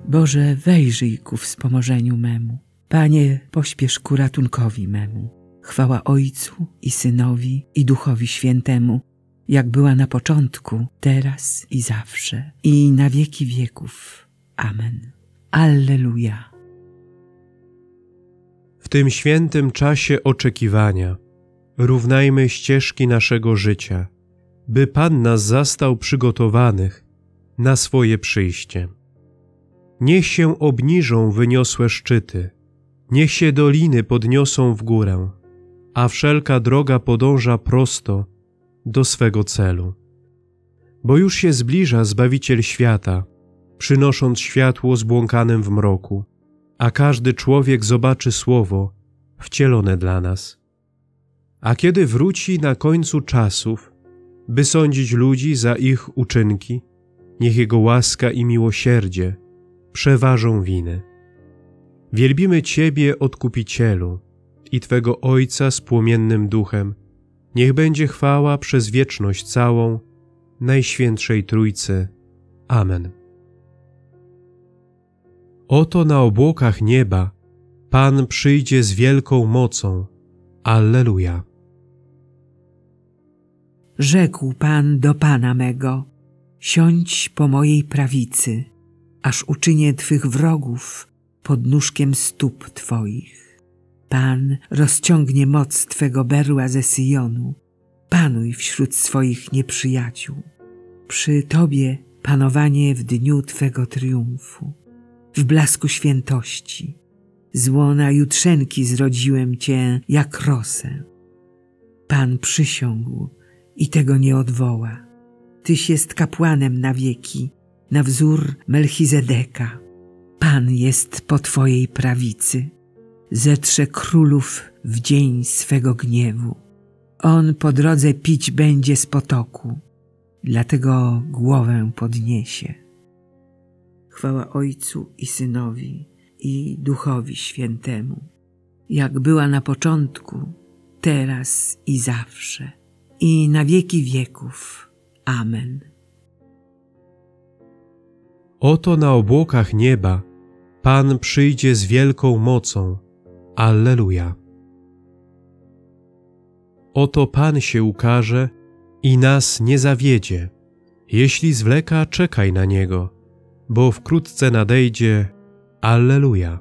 Boże, wejrzyj ku wspomożeniu memu. Panie, pośpiesz ku ratunkowi memu. Chwała Ojcu i Synowi i Duchowi Świętemu, jak była na początku, teraz i zawsze, i na wieki wieków. Amen. Alleluja. W tym świętym czasie oczekiwania równajmy ścieżki naszego życia, by Pan nas zastał przygotowanych na swoje przyjście. Niech się obniżą wyniosłe szczyty, niech się doliny podniosą w górę, a wszelka droga podąża prosto do swego celu. Bo już się zbliża Zbawiciel świata, przynosząc światło zbłąkanym w mroku, a każdy człowiek zobaczy słowo wcielone dla nas. A kiedy wróci na końcu czasów, by sądzić ludzi za ich uczynki, niech Jego łaska i miłosierdzie przeważą winy. Wielbimy Ciebie, Odkupicielu, i Twego Ojca z płomiennym duchem. Niech będzie chwała przez wieczność całą Najświętszej Trójcy. Amen. Oto na obłokach nieba Pan przyjdzie z wielką mocą. Alleluja. Rzekł Pan do Pana mego: siądź po mojej prawicy, aż uczynię Twych wrogów podnóżkiem stóp Twoich. Pan rozciągnie moc Twego berła ze Syjonu. Panuj wśród swoich nieprzyjaciół. Przy Tobie panowanie w dniu Twego triumfu. W blasku świętości, z łona jutrzenki zrodziłem Cię jak rosę. Pan przysiągł i tego nie odwoła. Tyś jest kapłanem na wieki, na wzór Melchizedeka. Pan jest po Twojej prawicy. Zetrze królów w dzień swego gniewu. On po drodze pić będzie z potoku, dlatego głowę podniesie. Chwała Ojcu i Synowi i Duchowi Świętemu, jak była na początku, teraz i zawsze, i na wieki wieków. Amen. Oto na obłokach nieba Pan przyjdzie z wielką mocą. Alleluja. Oto Pan się ukaże i nas nie zawiedzie. Jeśli zwleka, czekaj na Niego, bo wkrótce nadejdzie. Alleluja.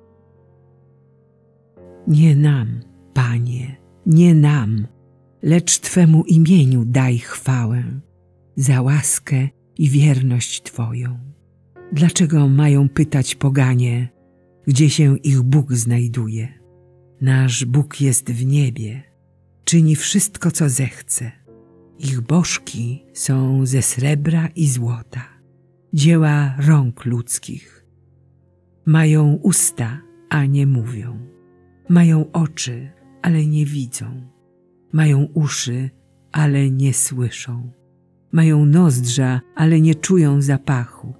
Nie nam, Panie, nie nam, lecz Twemu imieniu daj chwałę za łaskę i wierność Twoją. Dlaczego mają pytać poganie, gdzie się ich Bóg znajduje? Nasz Bóg jest w niebie, czyni wszystko, co zechce. Ich bożki są ze srebra i złota, dzieła rąk ludzkich. Mają usta, a nie mówią. Mają oczy, ale nie widzą. Mają uszy, ale nie słyszą. Mają nozdrza, ale nie czują zapachu.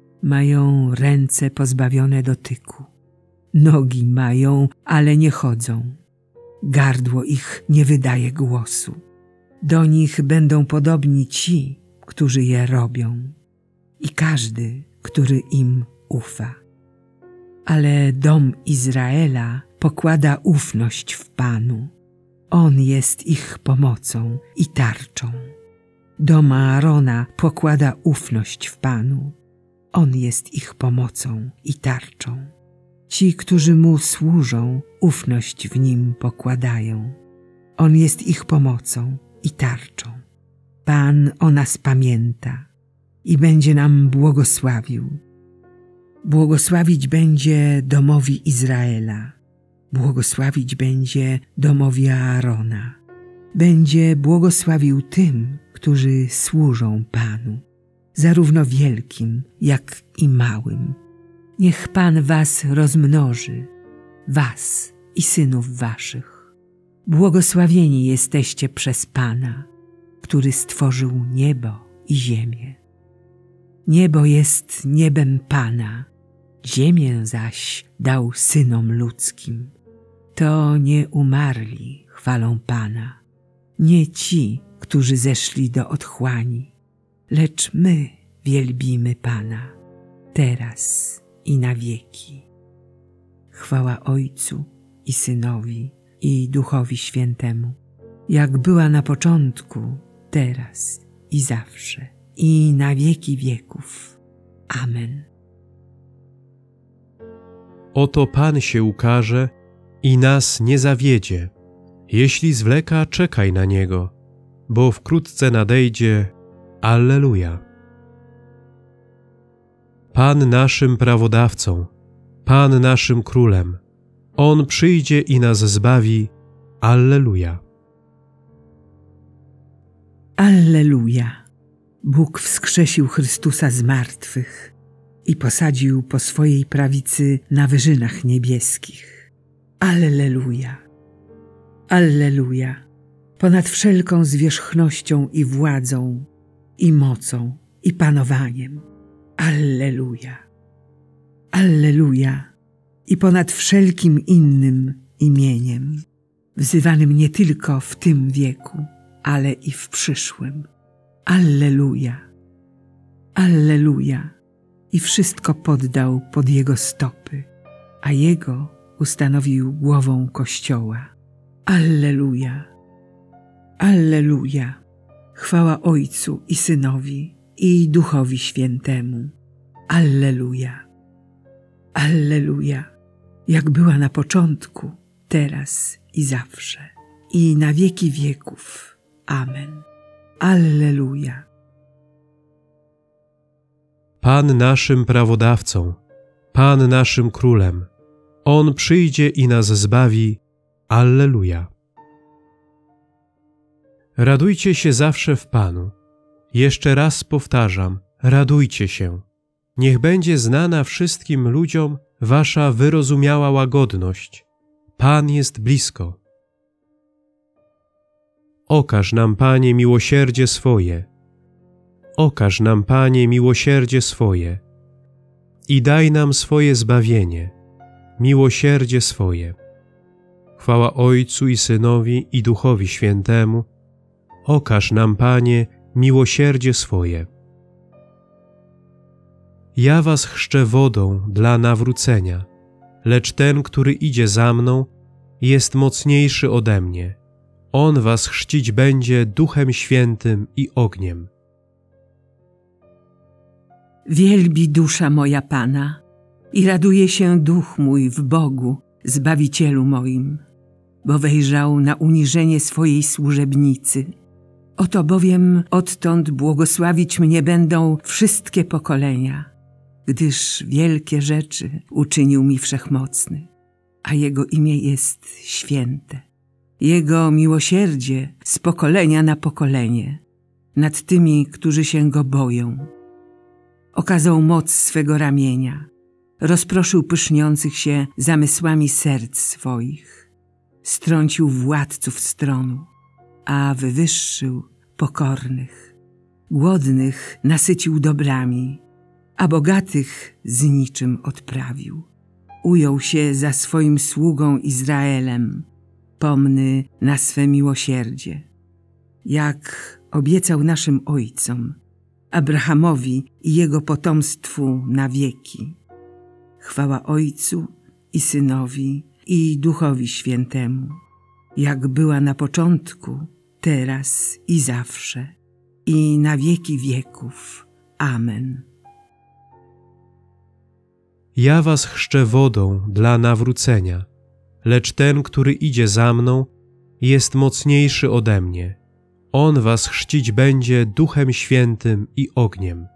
Mają ręce pozbawione dotyku. Nogi mają, ale nie chodzą. Gardło ich nie wydaje głosu. Do nich będą podobni ci, którzy je robią, i każdy, który im ufa. Ale dom Izraela pokłada ufność w Panu. On jest ich pomocą i tarczą. Dom Aarona pokłada ufność w Panu. On jest ich pomocą i tarczą. Ci, którzy Mu służą, ufność w Nim pokładają. On jest ich pomocą i tarczą. Pan o nas pamięta i będzie nam błogosławił. Błogosławić będzie domowi Izraela. Błogosławić będzie domowi Aarona. Będzie błogosławił tym, którzy służą Panu, zarówno wielkim, jak i małym. Niech Pan was rozmnoży, was i synów waszych. Błogosławieni jesteście przez Pana, który stworzył niebo i ziemię. Niebo jest niebem Pana, ziemię zaś dał synom ludzkim. To nie umarli chwalą Pana, nie ci, którzy zeszli do otchłani, lecz my wielbimy Pana, teraz i na wieki. Chwała Ojcu i Synowi, i Duchowi Świętemu, jak była na początku, teraz i zawsze, i na wieki wieków. Amen. Oto Pan się ukaże i nas nie zawiedzie. Jeśli zwleka, czekaj na Niego, bo wkrótce nadejdzie. Alleluja. Pan naszym prawodawcą, Pan naszym królem, On przyjdzie i nas zbawi. Alleluja. Alleluja. Bóg wskrzesił Chrystusa z martwych i posadził po swojej prawicy na wyżynach niebieskich. Alleluja. Alleluja. Ponad wszelką zwierzchnością i władzą, i mocą, i panowaniem. Alleluja. Alleluja. I ponad wszelkim innym imieniem, wzywanym nie tylko w tym wieku, ale i w przyszłym. Alleluja. Alleluja. I wszystko poddał pod Jego stopy, a Jego ustanowił głową Kościoła. Alleluja. Alleluja. Chwała Ojcu i Synowi, i Duchowi Świętemu. Alleluja. Alleluja. Jak była na początku, teraz i zawsze, i na wieki wieków. Amen. Alleluja. Pan naszym prawodawcą, Pan naszym królem, On przyjdzie i nas zbawi. Alleluja. Radujcie się zawsze w Panu. Jeszcze raz powtarzam, radujcie się. Niech będzie znana wszystkim ludziom wasza wyrozumiała łagodność. Pan jest blisko. Okaż nam, Panie, miłosierdzie swoje. Okaż nam, Panie, miłosierdzie swoje i daj nam swoje zbawienie, miłosierdzie swoje. Chwała Ojcu i Synowi, i Duchowi Świętemu. Okaż nam, Panie, miłosierdzie swoje. Ja was chrzczę wodą dla nawrócenia, lecz ten, który idzie za mną, jest mocniejszy ode mnie. On was chrzcić będzie Duchem Świętym i ogniem. Wielbi dusza moja Pana i raduje się duch mój w Bogu, Zbawicielu moim, bo wejrzał na uniżenie swojej służebnicy. Oto bowiem odtąd błogosławić mnie będą wszystkie pokolenia, gdyż wielkie rzeczy uczynił mi Wszechmocny, a Jego imię jest święte. Jego miłosierdzie z pokolenia na pokolenie nad tymi, którzy się Go boją. Okazał moc swego ramienia, rozproszył pyszniących się zamysłami serc swoich, strącił władców stronu, a wywyższył pokornych. Głodnych nasycił dobrami, a bogatych z niczym odprawił. Ujął się za swoim sługą Izraelem, pomny na swe miłosierdzie, jak obiecał naszym ojcom, Abrahamowi i jego potomstwu na wieki. Chwała Ojcu i Synowi, i Duchowi Świętemu, jak była na początku, teraz i zawsze, i na wieki wieków. Amen. Ja was chrzczę wodą dla nawrócenia, lecz ten, który idzie za mną, jest mocniejszy ode mnie. On was chrzcić będzie Duchem Świętym i ogniem.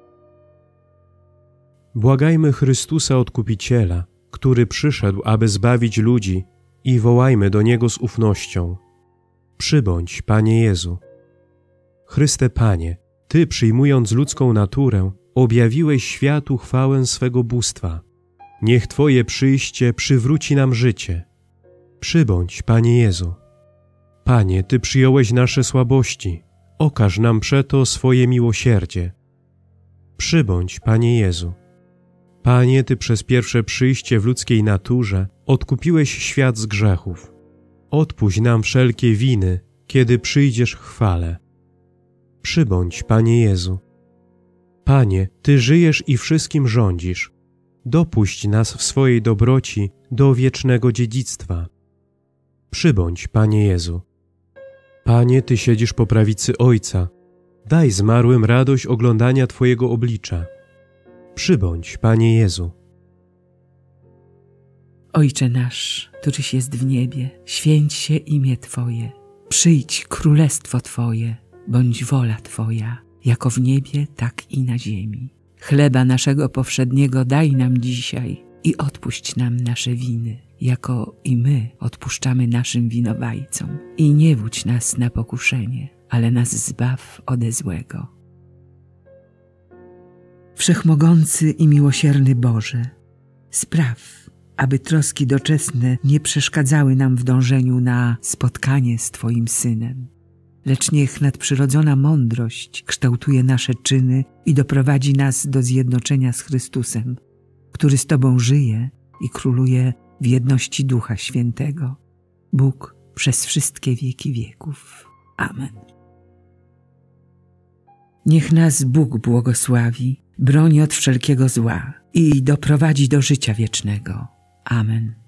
Błagajmy Chrystusa Odkupiciela, który przyszedł, aby zbawić ludzi, i wołajmy do Niego z ufnością. Przybądź, Panie Jezu. Chryste Panie, Ty, przyjmując ludzką naturę, objawiłeś światu chwałę swego bóstwa. Niech Twoje przyjście przywróci nam życie. Przybądź, Panie Jezu. Panie, Ty przyjąłeś nasze słabości, okaż nam przeto swoje miłosierdzie. Przybądź, Panie Jezu. Panie, Ty przez pierwsze przyjście w ludzkiej naturze odkupiłeś świat z grzechów. Odpuść nam wszelkie winy, kiedy przyjdziesz w chwale. Przybądź, Panie Jezu. Panie, Ty żyjesz i wszystkim rządzisz. dopuść nas w swojej dobroci do wiecznego dziedzictwa. Przybądź, Panie Jezu. Panie, Ty siedzisz po prawicy Ojca. Daj zmarłym radość oglądania Twojego oblicza. Przybądź, Panie Jezu. Ojcze nasz, któryś jest w niebie, święć się imię Twoje. Przyjdź królestwo Twoje, bądź wola Twoja, jako w niebie, tak i na ziemi. Chleba naszego powszedniego daj nam dzisiaj i odpuść nam nasze winy, jako i my odpuszczamy naszym winowajcom. I nie wódź nas na pokuszenie, ale nas zbaw ode złego. Wszechmogący i miłosierny Boże, spraw, aby troski doczesne nie przeszkadzały nam w dążeniu na spotkanie z Twoim Synem. Lecz niech nadprzyrodzona mądrość kształtuje nasze czyny i doprowadzi nas do zjednoczenia z Chrystusem, który z Tobą żyje i króluje w jedności Ducha Świętego, Bóg przez wszystkie wieki wieków. Amen. Niech nas Bóg błogosławi, broni od wszelkiego zła i doprowadzi do życia wiecznego. Amen.